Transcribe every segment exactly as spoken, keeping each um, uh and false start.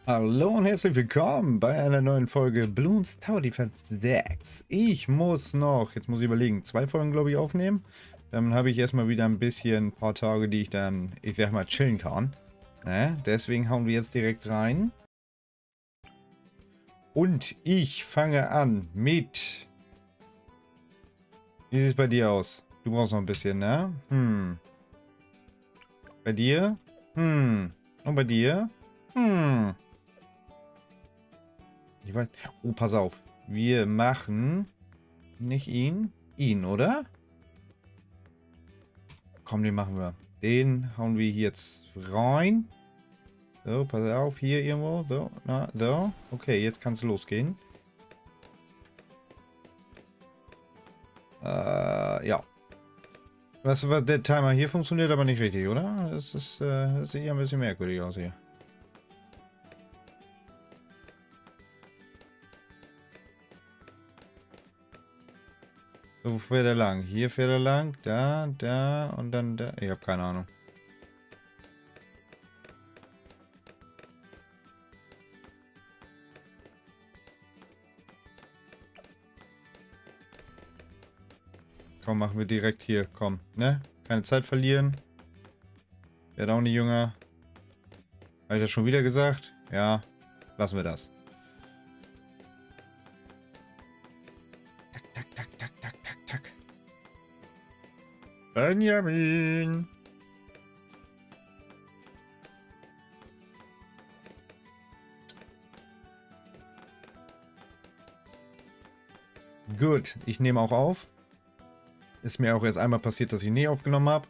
Hallo und herzlich willkommen bei einer neuen Folge Bloons Tower Defense sechs. Ich muss noch, jetzt muss ich überlegen, zwei Folgen glaube ich aufnehmen. Dann habe ich erstmal wieder ein bisschen, ein paar Tage, die ich dann, ich sag mal, chillen kann. Ne? Deswegen hauen wir jetzt direkt rein. Und ich fange an mit... Wie sieht es bei dir aus? Du brauchst noch ein bisschen, ne? Hm. Bei dir? Hm. Und bei dir? Hm. Ich weiß. Oh, pass auf. Wir machen nicht ihn. Ihn, oder? Komm, den machen wir. Den hauen wir jetzt rein. So, pass auf. Hier irgendwo. So, na, so. Okay, jetzt kann es losgehen. Äh, ja. Was war der Timer hier? Funktioniert aber nicht richtig, oder? Das ist, äh, das sieht ja ein bisschen merkwürdig aus hier. So, wo fährt er lang? Hier fährt er lang, da, da und dann da. Ich habe keine Ahnung. Komm, machen wir direkt hier. Komm, ne? Keine Zeit verlieren. Werd auch nicht jünger. Habe ich das schon wieder gesagt? Ja, lassen wir das. Tak, tak, tak, tak, tak, tak, tak. Benjamin! Gut, ich nehme auch auf. Ist mir auch erst einmal passiert, dass ich nie aufgenommen habe.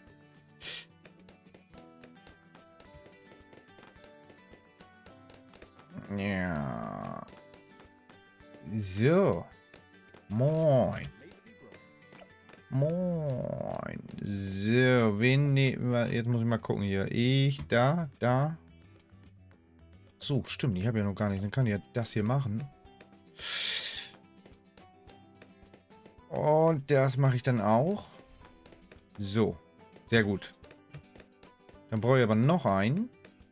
Ja. So. Moin. Moin. So, wen nehmen wir? Jetzt muss ich mal gucken hier. Ich, da, da. So, stimmt, ich habe ja noch gar nicht. Dann kann ich ja das hier machen. Und das mache ich dann auch. So, sehr gut. Dann brauche ich aber noch einen.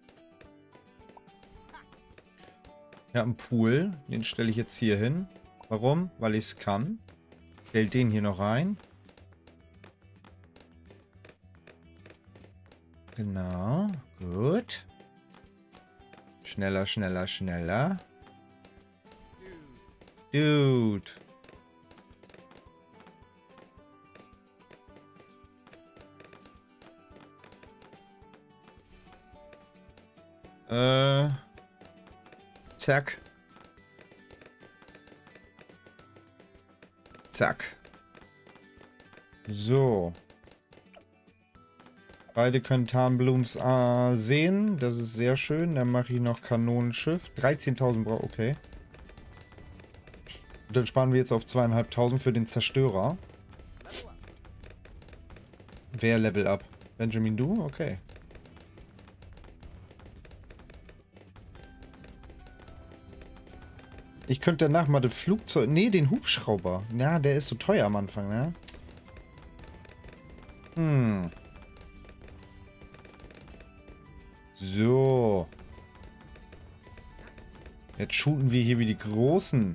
Ich habe einen Pool. Den stelle ich jetzt hier hin. Warum? Weil ich es kann. Stell den hier noch rein. Genau. Gut. Schneller, schneller, schneller. Dude. Äh. Zack. Zack. So. Beide können Tarnbloons äh, sehen. Das ist sehr schön. Dann mache ich noch Kanonenschiff. dreizehntausend braucht. Okay. Und dann sparen wir jetzt auf zweieinhalbtausend für den Zerstörer. Wer Level up? Benjamin, du? Okay. Ich könnte danach mal das Flugzeug... Nee, den Hubschrauber. Ja, der ist so teuer am Anfang, ne? Hm. So. Jetzt shooten wir hier wie die Großen.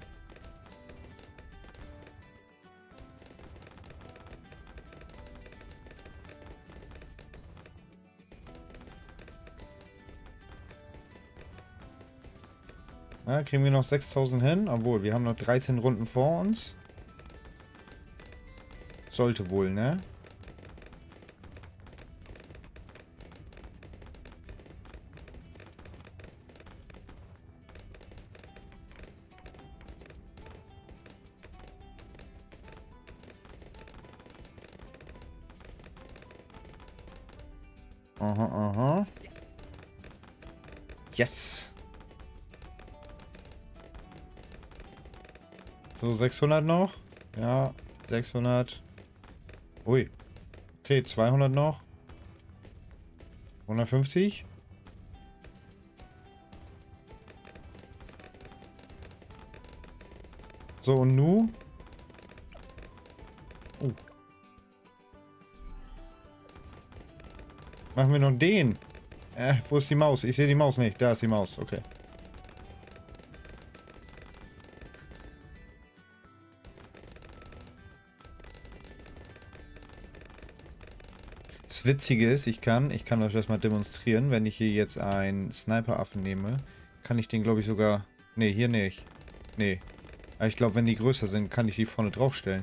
Na, kriegen wir noch sechstausend hin? Obwohl, wir haben noch dreizehn Runden vor uns. Sollte wohl, ne? Aha, aha. Yes. So, sechshundert noch. Ja, sechshundert. Ui. Okay, zweihundert noch. hundertfünfzig. So, und nu? Oh. Machen wir noch den. Äh, wo ist die Maus? Ich sehe die Maus nicht. Da ist die Maus. Okay. Witzige ist, ich kann, ich kann euch das mal demonstrieren, wenn ich hier jetzt einen Sniper-Affen nehme, kann ich den, glaube ich, sogar... Ne, hier nicht. Nee. Aber ich glaube, wenn die größer sind, kann ich die vorne draufstellen.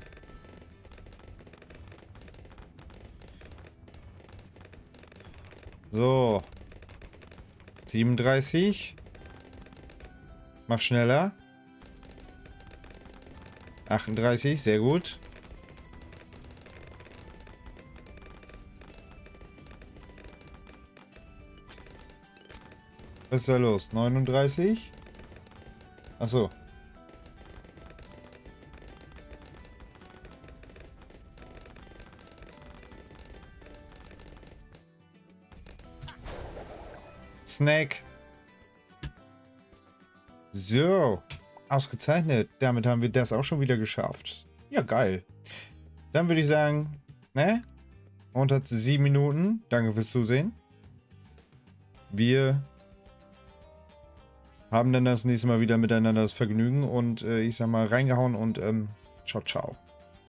So. siebenunddreißig. Mach schneller. achtunddreißig, sehr gut. Was ist da los? neununddreißig? Achso. Snake. So. Ausgezeichnet. Damit haben wir das auch schon wieder geschafft. Ja, geil. Dann würde ich sagen, ne? Unter sieben Minuten. Danke fürs Zusehen. Wir haben dann das nächste Mal wieder miteinander das Vergnügen und äh, ich sag mal reingehauen und ähm, ciao, ciao.